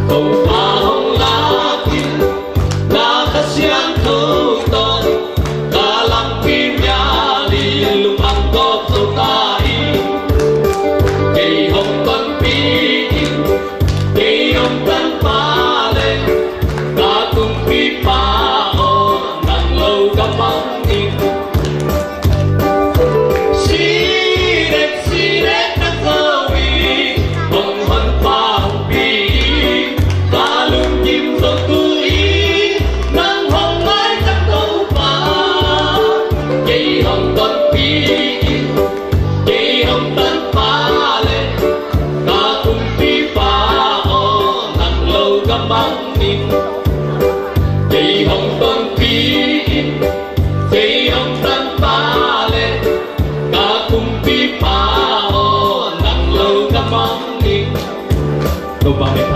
hồng hoa hồng lá kia đã khát xiang thâu tòn đã làm phim nhà đi lung ăn có thâu ta y cây hồng con pi cây hồng tân pa lên đã cùng pi pa ô nắng lâu cắm măng in si đẹp nắng sâu y hồng hân pa hồng pi ta lung chim rồi cứ ý nắng hồng mãi trong câu pa cây hồng con pi cây hồng tân pa lên ta cùng pi pa ô nắng lâu cắm măng in cây hồng con pi cây hồng tân pa lên ta cùng pi pa ô nắng lâu cắm măng in. Câu ba